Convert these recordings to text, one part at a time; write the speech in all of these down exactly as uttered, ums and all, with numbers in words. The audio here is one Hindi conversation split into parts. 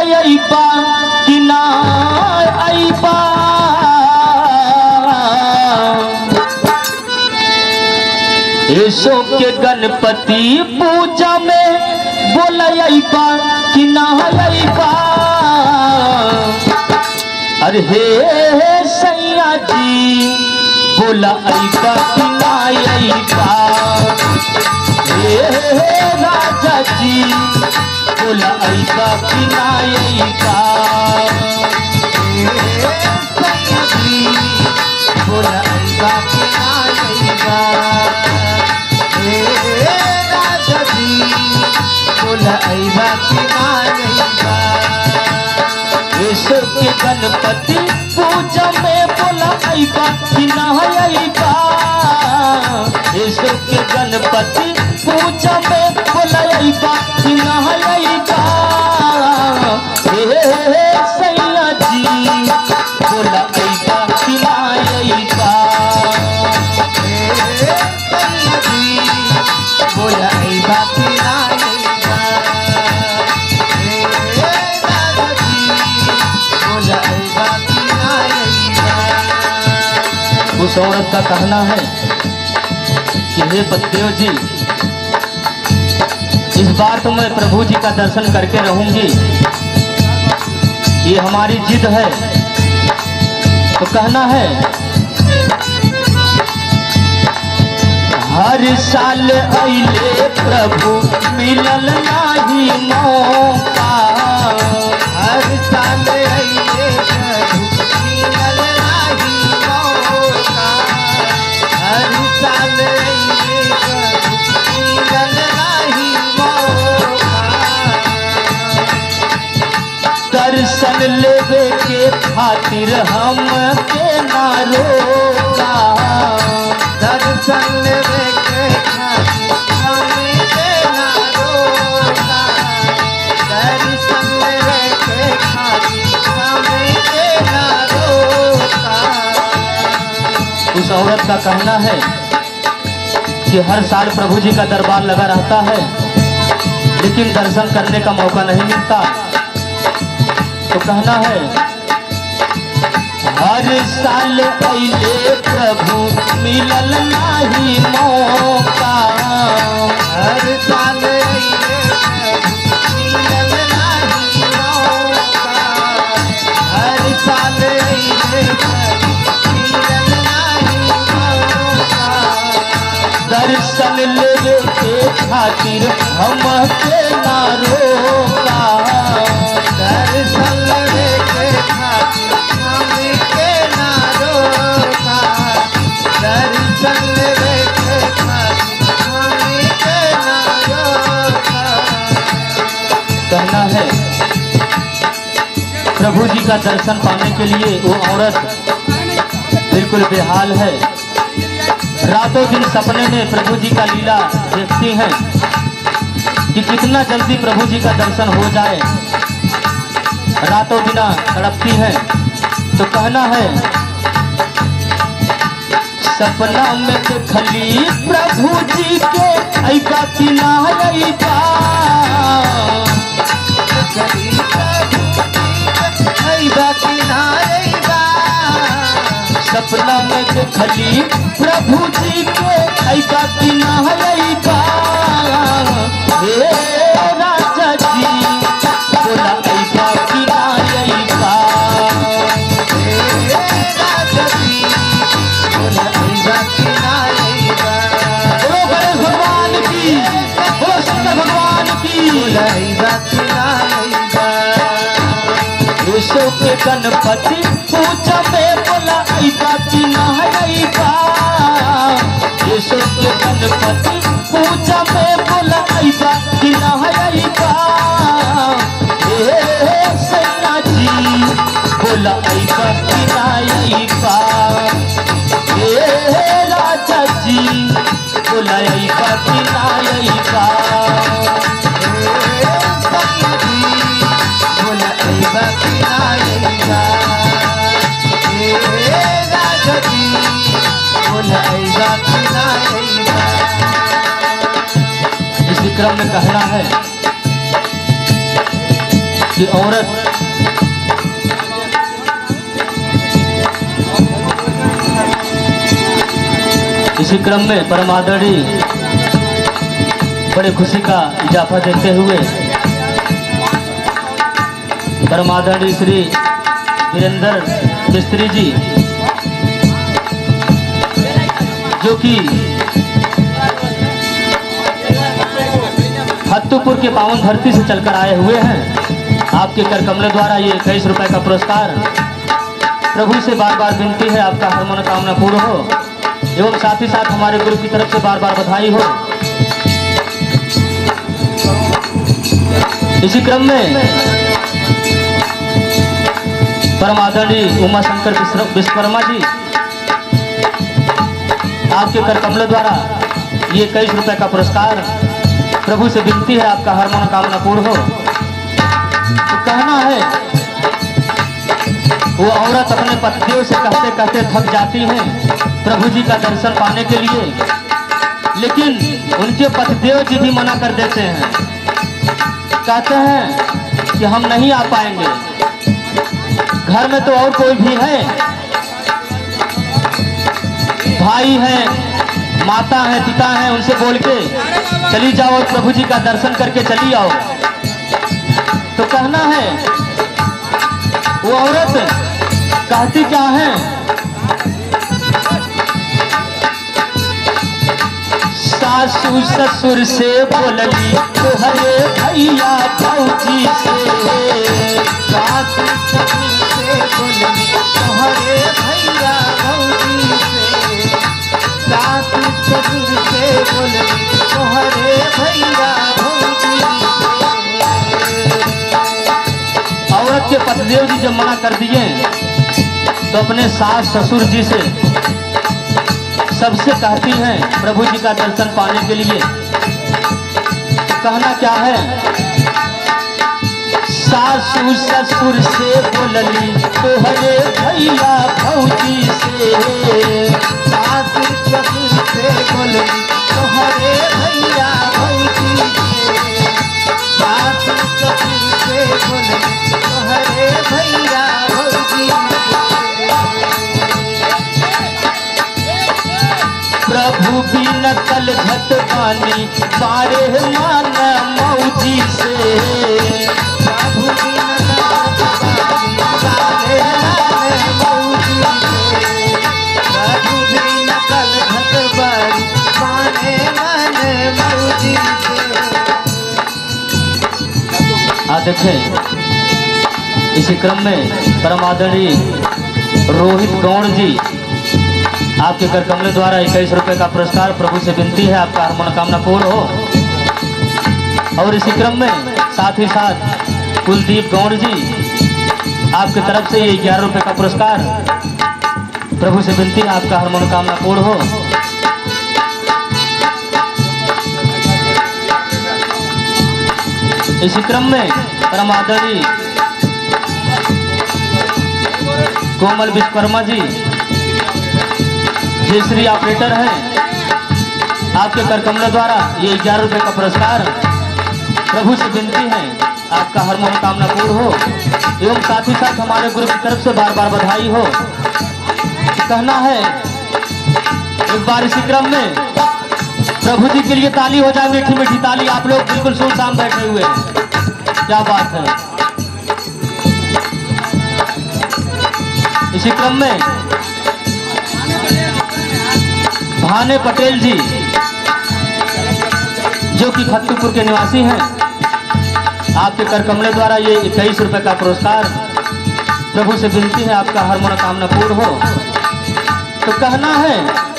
अइबा कि ना अइबा ऐसो के गणपति पूजा में बोला अइबा कि ना अइबा। अरे हे सैया जी बोला अइबा कि ना अइबा। हे राजा जी बोला अइबा कि ना अइबा। सैया जी बोला अइबा कि ना अइबा। राजा जी बोला अइबा कि ना अइबा। ऐसो के गणपति पूजा में बोला अइबा कि ना अइबा। ऐसो के गणपति पूजा में बोला अइबा कि ना अइबा। हे सैया जी बोला अइबा कि ना अइबा। सैया जी बोला अइबा कि ना अइबा। राजा जी बोला अइबा कि ना अइबा। उस औरत का कहना है कि हे पतिदेव जी इस बार तो मैं प्रभु जी का दर्शन करके रहूंगी, ये हमारी जिद है। तो कहना है हर साल अइले प्रभु मिलल नाही मौका। हर साल अइले प्रभु मिलल नाही मौका। हर साल अइले प्रभु मिलल नाही मौका। दर्शन लेवे के खातिर हम के ना रोका। दर्शन लेवे के खातिर हम के ना रोका। दर्शन लेवे के खातिर हम के ना रोका। उस औरत का कहना है कि हर साल प्रभु जी का दरबार लगा रहता है लेकिन दर्शन करने का मौका नहीं मिलता। तो कहना है हर साल अइले प्रभु मिलल नाही मौका। हर साल अइले प्रभु मिलल नाही मौका। हर साल अइले प्रभु मिलल नाही मौका। दर्शन लेवे के खातिर हम के ना रोका। दर्शन लेवे के खातिर हम के ना रोका। दर्शन लेवे के खातिर हम के ना रोका। कहना है प्रभु जी का दर्शन पाने के लिए वो औरत बिल्कुल बेहाल है। रातों दिन सपने में प्रभु जी का लीला देखती हैं कि कितना जल्दी प्रभु जी का दर्शन हो जाए। रातों दिना तड़पती हैं। तो कहना है सपना में देखली प्रभु जी के अइबा कि ना अइबा। अइबा कि ना अइबा। सपना में देखली प्रभु जी के अइबा कि ना अइबा। हे राजा जी बोला अइबा कि ना अइबा। राजा जी बोला अइबा कि ना अइबा। बोलो गणेश भगवान की, बोलो शंकर भगवान की। बोला अइबा कि ना अइबा। ऐसो के गणपति पूजा में बोला अइबा कि ना अइबा। ऐसो के गणपति पूजा में बोला अइबा कि ना अइबा। हे सैया जी बोला अइबा कि ना अइबा। हे राजा जी बोला अइबा कि ना अइबा। सैया जी बोला अइबा कि ना अइबा। हे राजा जी बोला अइबा कि ना अइबा। इसी क्रम में कहना है कि औरत इसी क्रम में परम आदरणीय बड़े खुशी का इजाफा देते हुए परम आदरणीय श्री वीरेंद्र मिस्त्री जी जो कि हत्तूपुर के पावन धरती से चलकर आए हुए हैं, आपके कर कमले द्वारा ये इक्कीस रुपए का पुरस्कार। प्रभु से बार बार विनती है आपका हर मनोकामना पूर्ण हो एवं साथ ही साथ हमारे गुरु की तरफ से बार बार बधाई हो। इसी क्रम में परम आदरणीय उमा शंकर विश्वकर्मा जी आपके कर कमले द्वारा ये इक्कीस रुपए का पुरस्कार। प्रभु से विनती है आपका हर मनोकामना पूर्ण हो। तो कहना है वो औरत अपने पतिदेव से कहते कहते थक जाती है प्रभु जी का दर्शन पाने के लिए, लेकिन उनके पतिदेव जी भी मना कर देते हैं, कहते हैं कि हम नहीं आ पाएंगे, घर में तो और कोई भी है, भाई है, माता है, पिता है, उनसे बोल के चली जाओ और प्रभु जी का दर्शन करके चली आओ। तो कहना है वो औरत कहती क्या है, सासू ससुर से बोलली तोहरे भैया भौजी से, सासू ससुर से बोलली तोहरे भैया भौजी से, सासू ससुर से बोलली तोहरे भैया भौजी से। औरत के पतिदेव जी जब मना कर दिए तो अपने सास ससुर जी से सबसे कहती हैं प्रभु जी का दर्शन पाने के लिए। तो कहना क्या है, सासू ससुर से बोलली तोहरे भैया भौजी से, सासू ससुर से बोलली तोहरे भैया भौजी से, सासू ससुर से बोलली तोहरे भैया भौजी से। प्रभु भी नकल घटवानी बारे मान मौजी से, प्रभु भी नकल घटवानी बारे मान मौजी से, प्रभु भी नकल घटवानी बारे मान मौजी से। आ देखें इसी क्रम में परम आदरणीय रोहित गौड़ जी आपके कर कमले द्वारा इक्कीस रुपए का पुरस्कार। प्रभु से विनती है आपका हर मनोकामना पूर्ण हो। और इसी क्रम में साथ ही साथ कुलदीप गौड़ जी आपकी तरफ से ये ग्यारह रुपए का पुरस्कार। प्रभु से विनती है आपका हर मनोकामना पूर्ण हो। इसी क्रम में परम आदरणीय कोमल विश्वकर्मा जी जयश्री ऑपरेटर हैं, आपके कर कमले द्वारा ये ग्यारह रुपए का पुरस्कार। प्रभु से विनती है आपका हर मनोकामना पूर्ण हो एवं साथ ही साथ हमारे गुरु की तरफ से बार बार बधाई हो। कहना है एक बार इसी क्रम में प्रभु जी के लिए ताली हो जाए, मीठी मीठी ताली। आप लोग बिल्कुल सुनसान बैठे हुए हैं, क्या बात है। इसी क्रम में भाने पटेल जी जो कि हत्तूपुर के निवासी हैं, आपके कर कमले द्वारा ये इक्कीस रुपए का पुरस्कार। प्रभु से विनती है आपका हर मनोकामना पूर्ण हो। तो कहना है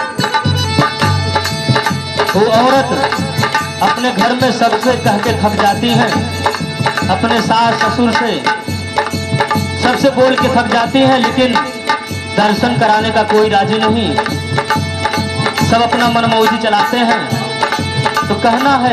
वो औरत अपने घर में सबसे कह के थक जाती हैं, अपने सास ससुर से सबसे बोल के थक जाती हैं, लेकिन दर्शन कराने का कोई राजी नहीं, सब अपना मनमौजी चलाते हैं। तो कहना है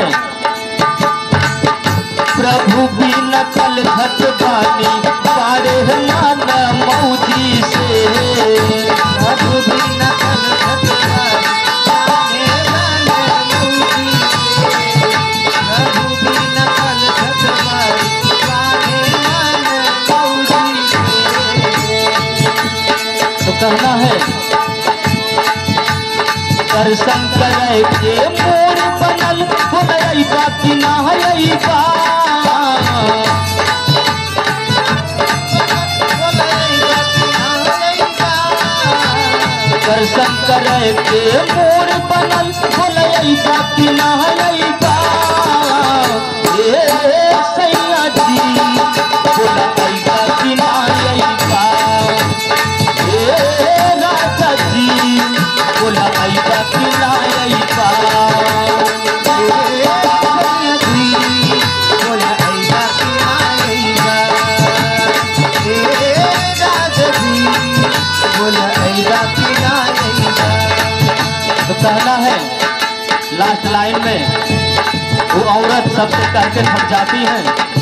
प्रभु भी नकल घटवानी बारे मान मौजी से, प्रभु भी नकल घटवानी बारे मान मौजी से, प्रभु भी नकल घटवानी बारे तो कहना है दर्शन करे के मोर बनल बोलैबा कि ना अइबा दर्शन करे के मोर बनल बोलैबा कि ना अइबा ए सैया जी बोलैबा कि ना अइबा ए राजा जी बोलैबा कि ना अइबा तो कहना है लास्ट लाइन में वो औरत सबसे कह के थक जाती है।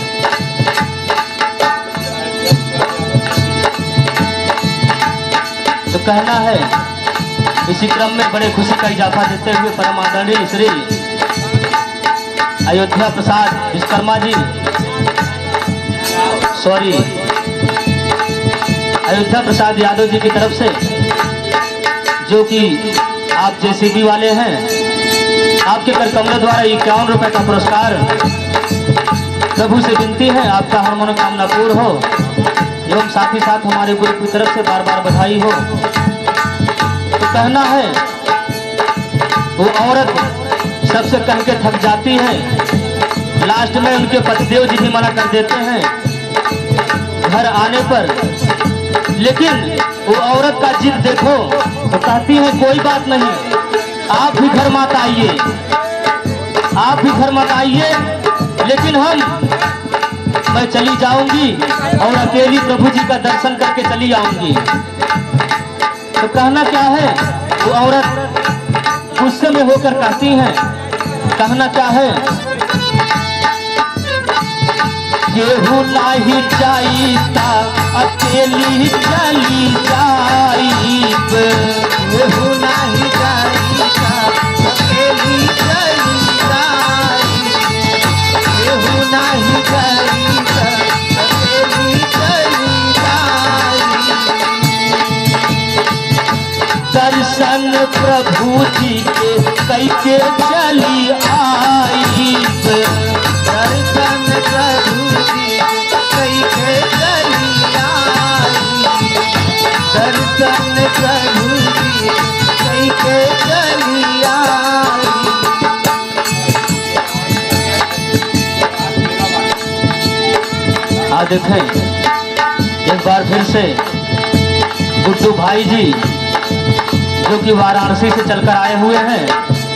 तो कहना है इसी क्रम में बड़े खुशी का इजाफा देते हुए परम आदरणीय श्री अयोध्या प्रसाद विश्वकर्मा जी सॉरी अयोध्या प्रसाद यादव जी की तरफ से जो कि आप जेसीबी वाले हैं, आपके कर कमलों द्वारा इक्यावन रुपए का पुरस्कार प्रभु से विनती है आपका हर मनोकामना पूर्ण हो एवं साथ ही साथ हमारे गुरु की तरफ से बार बार बधाई हो। तो कहना है वो औरत सबसे कह के थक जाती है, लास्ट में उनके पतिदेव जी भी मना कर देते हैं घर आने पर, लेकिन वो औरत का जिद देखो तो कहती है कोई बात नहीं, आप भी घर मत आइए, आप भी घर मत आइए, लेकिन हम मैं चली जाऊंगी और अकेली प्रभु जी का दर्शन करके चली आऊंगी। तो कहना क्या है वो औरत गुस्से में होकर कहती है, कहना क्या है केहू नाही जाईता अकेली चली जाईब, केहू नाही जाईता अकेली चली जाईब, केहू नाही जाईता अकेली चली जाईब। दर्शन प्रभु जी के कैके चली आईब, दर्शन प्रभु जी कैके चली आईब, दर्शन प्रभु जी कैके चली आईब। आ देखें एक बार फिर से गुड्डू भाई जी जो कि वाराणसी से चलकर आए हुए हैं,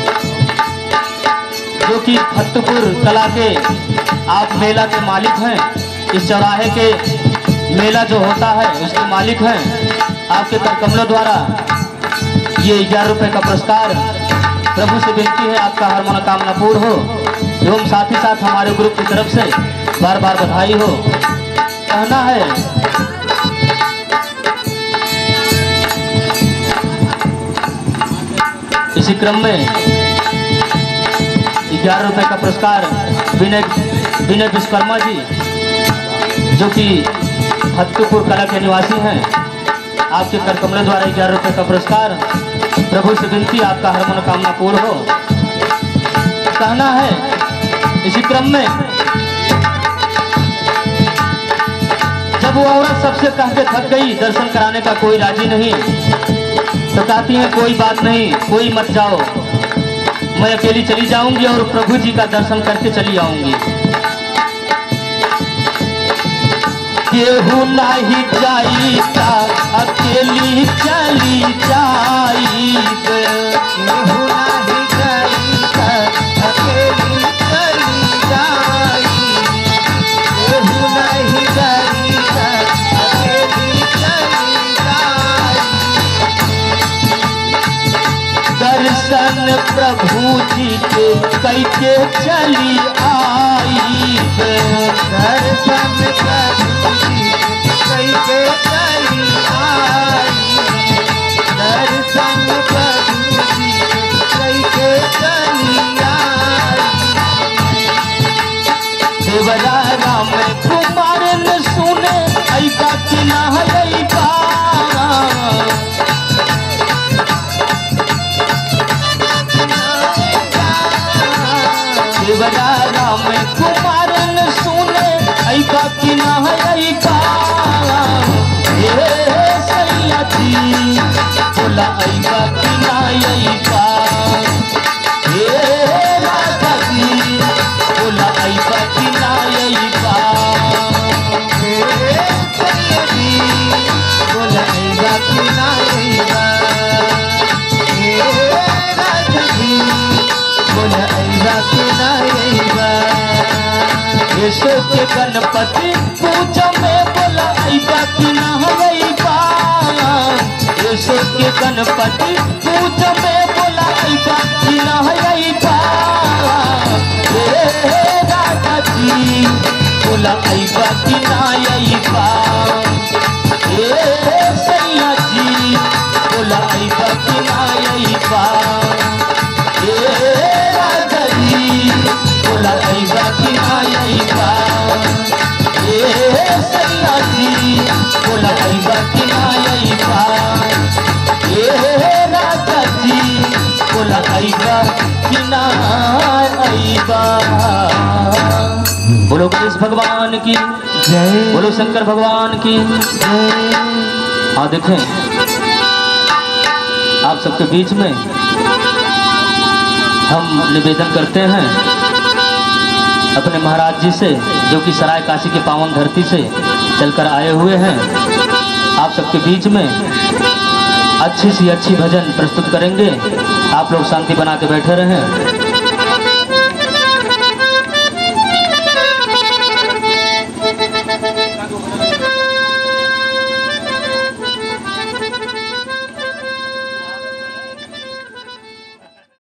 जो कि फत्तपुर कला के आप मेला के मालिक हैं, इस चौराहे के मेला जो होता है उसके मालिक हैं, आपके कर कमलों द्वारा ये ग्यारह रुपए का पुरस्कार प्रभु से विनती है आपका हर मनोकामना पूर्ण हो एवं साथ ही साथ हमारे ग्रुप की तरफ से बार बार बधाई हो। कहना है इसी क्रम में ग्यारह रुपए का पुरस्कार विनय विनय विश्वकर्मा जी जो कि फत्तपुर कला के निवासी हैं, आपके कर कमलों द्वारा ग्यारह रुपए का पुरस्कार प्रभु से विनती आपका हर मनोकामना पूर्ण हो। कहना है इसी क्रम में जब वो औरत सबसे कह के थक गई, दर्शन कराने का कोई राजी नहीं, तो कहती है कोई बात नहीं, कोई मत जाओ, मैं अकेली चली जाऊंगी और प्रभु जी का दर्शन करके चली आऊंगी। केहू नहीं जाईता अकेली चली जाईब, केहू नाही जाईता अकेली चली जाईब, केहू नाही जाईता अकेली चली जाईब। दर्शन प्रभु जी के कैके चली आईब, दर्शन प्रभु जी कैके चली आईब, दर्शन प्रभु जी कैके चली आईब। देवरा राम कुमार न सुने ऐसा कि ना अइबा, बोला आईबा कि ना आईबा हे राजा जी बोला आईबा कि ना आईबा हे सैया जी बोला आईबा कि ना आईबा हे राजा जी बोला आईबा कि ना आईबा यशो के गणपति पूजा में बोला आईबा कि ना आईबा यशो के गणपति पूजा में बोला आईबा कि ना आईबा हे राजा जी बोला आईबा कि ना आईबा हे सैया जी बोला आईबा कि ना आईबा हे राजा जी बोला आईबा कि ना आईबा हे सैया जी बोला आईबा कि ना आईबा हे राजा जी बोला आईबा कि ना आईबा। बोलो गणेश भगवान की जय बोलो शंकर भगवान की। जय हाँ देखें आप सबके बीच में हम निवेदन करते हैं अपने महाराज जी से जो कि सराय काशी की पावन धरती से चलकर आए हुए हैं। आप सबके बीच में अच्छी सी अच्छी भजन प्रस्तुत करेंगे। आप लोग शांति बना के बैठे रहें।